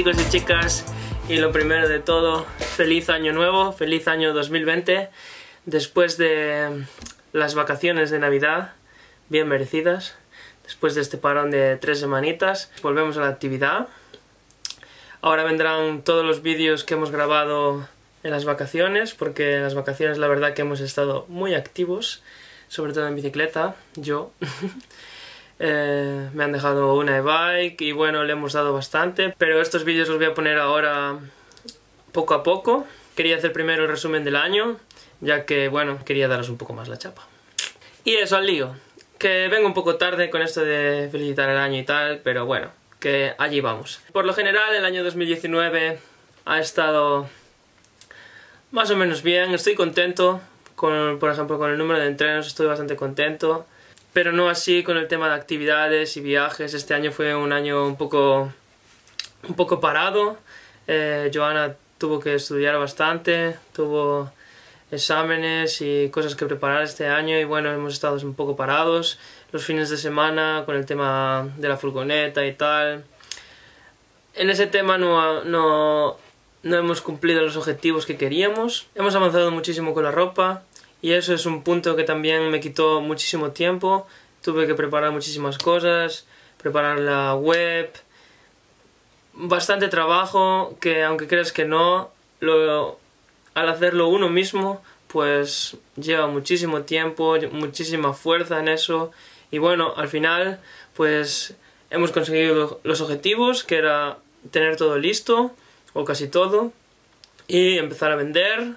chicos y chicas, y lo primero de todo, feliz año nuevo, feliz año 2020. Después de las vacaciones de Navidad, bien merecidas, después de este parón de 3 semanitas, volvemos a la actividad. Ahora vendrán todos los vídeos que hemos grabado en las vacaciones, porque en las vacaciones la verdad que hemos estado muy activos, sobre todo en bicicleta, yo. Me han dejado una e-bike y bueno, le hemos dado bastante, pero estos vídeos los voy a poner ahora poco a poco. Quería hacer primero el resumen del año, ya que bueno, quería daros un poco más la chapa. Y eso, al lío, que vengo un poco tarde con esto de felicitar el año y tal, pero bueno, que allí vamos. Por lo general el año 2019 ha estado más o menos bien, estoy contento, por ejemplo con el número de entrenos estoy bastante contento. Pero no así con el tema de actividades y viajes. Este año fue un año un poco parado. Joana tuvo que estudiar bastante, tuvo exámenes y cosas que preparar este año y bueno, hemos estado un poco parados. Los fines de semana con el tema de la furgoneta y tal. En ese tema no hemos cumplido los objetivos que queríamos. Hemos avanzado muchísimo con la ropa. Y eso es un punto que también me quitó muchísimo tiempo. Tuve que preparar muchísimas cosas, preparar la web, bastante trabajo que aunque creas que no, al hacerlo uno mismo, pues lleva muchísimo tiempo, muchísima fuerza en eso. Y bueno, al final, pues hemos conseguido los objetivos, que era tener todo listo, o casi todo, y empezar a vender.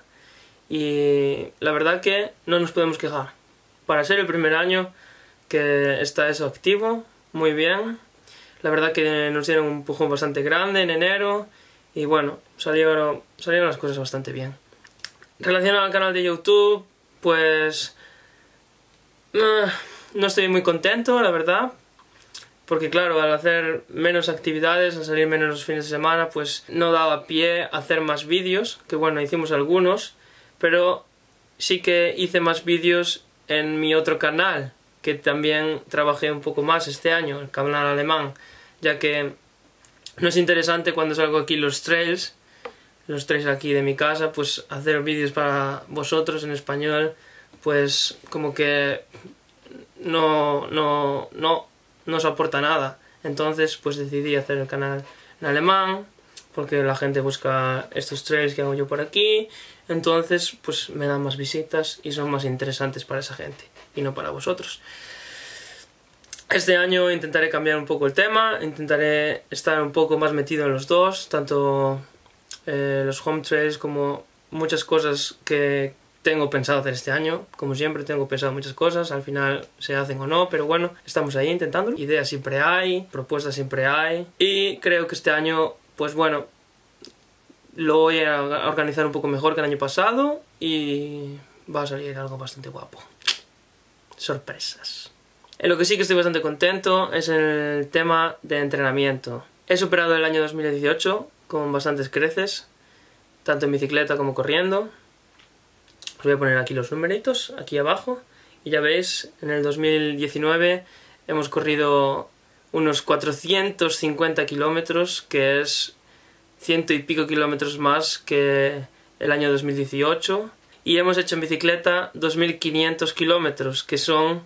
Y la verdad que no nos podemos quejar. Para ser el primer año que está eso activo, muy bien. La verdad que nos dieron un empujón bastante grande en enero y bueno, salieron las cosas bastante bien. Relacionado al canal de YouTube, pues no estoy muy contento, la verdad. Porque claro, al hacer menos actividades, al salir menos los fines de semana, pues no daba pie a hacer más vídeos, que bueno, hicimos algunos. Pero sí que hice más vídeos en mi otro canal, que también trabajé un poco más este año, el canal alemán, ya que no es interesante cuando salgo aquí los trails aquí de mi casa, pues hacer vídeos para vosotros en español, pues como que no os aporta nada. Entonces pues decidí hacer el canal en alemán, porque la gente busca estos trails que hago yo por aquí, entonces pues me dan más visitas y son más interesantes para esa gente y no para vosotros. Este año intentaré cambiar un poco el tema, intentaré estar un poco más metido en los dos, tanto los home trails como muchas cosas que tengo pensado hacer este año. Como siempre tengo pensado muchas cosas, al final se hacen o no, pero bueno, estamos ahí intentándolo. Ideas siempre hay, propuestas siempre hay y creo que este año pues bueno, lo voy a organizar un poco mejor que el año pasado y va a salir algo bastante guapo. Sorpresas. En lo que sí que estoy bastante contento es en el tema de entrenamiento. He superado el año 2018 con bastantes creces, tanto en bicicleta como corriendo. Os voy a poner aquí los numeritos, aquí abajo, y ya veis, en el 2019 hemos corrido unos 450 kilómetros, que es 100 y pico kilómetros más que el año 2018. Y hemos hecho en bicicleta 2500 kilómetros, que son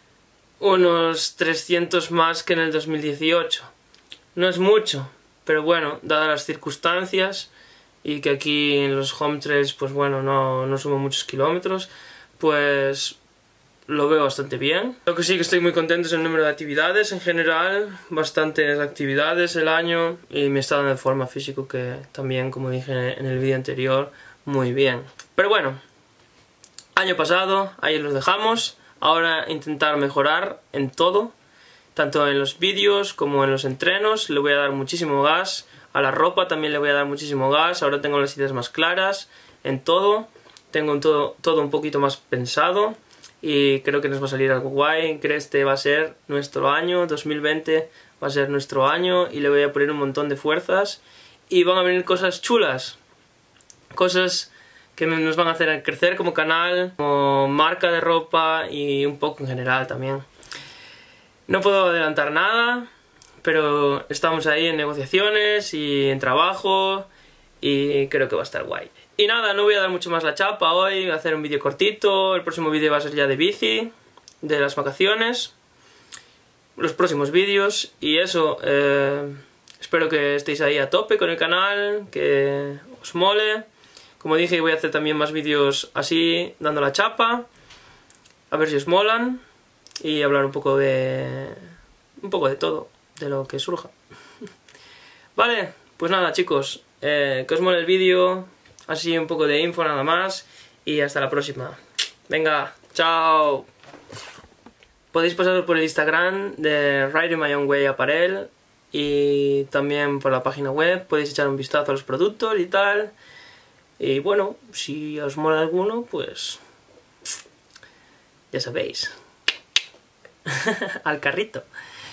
unos 300 más que en el 2018. No es mucho, pero bueno, dadas las circunstancias y que aquí en los home trails pues bueno, no sumo muchos kilómetros, pues lo veo bastante bien. Lo que sí que estoy muy contento es el número de actividades en general, bastantes actividades el año y mi estado de forma físico, que también, como dije en el vídeo anterior, muy bien. Pero bueno, año pasado, ahí los dejamos. Ahora intentar mejorar en todo, tanto en los vídeos como en los entrenos. Le voy a dar muchísimo gas, a la ropa también le voy a dar muchísimo gas. Ahora tengo las ideas más claras en todo, tengo todo un poquito más pensado. Y creo que nos va a salir algo guay, que este va a ser nuestro año, 2020 va a ser nuestro año y le voy a poner un montón de fuerzas y van a venir cosas chulas, cosas que nos van a hacer crecer como canal, como marca de ropa y un poco en general también. No puedo adelantar nada, pero estamos ahí en negociaciones y en trabajo y creo que va a estar guay. Y nada, no voy a dar mucho más la chapa hoy, voy a hacer un vídeo cortito, el próximo vídeo va a ser ya de bici, de las vacaciones, los próximos vídeos y eso, espero que estéis ahí a tope con el canal, que os mole. Como dije, voy a hacer también más vídeos así, dando la chapa, a ver si os molan y hablar un poco de todo, de lo que surja. Vale, pues nada chicos, que os mole el vídeo, así un poco de info nada más y hasta la próxima. Venga, chao. Podéis pasaros por el Instagram de Riding My Own Way Apparel y también por la página web, podéis echar un vistazo a los productos y tal. Y bueno, si os mola alguno, pues ya sabéis, al carrito.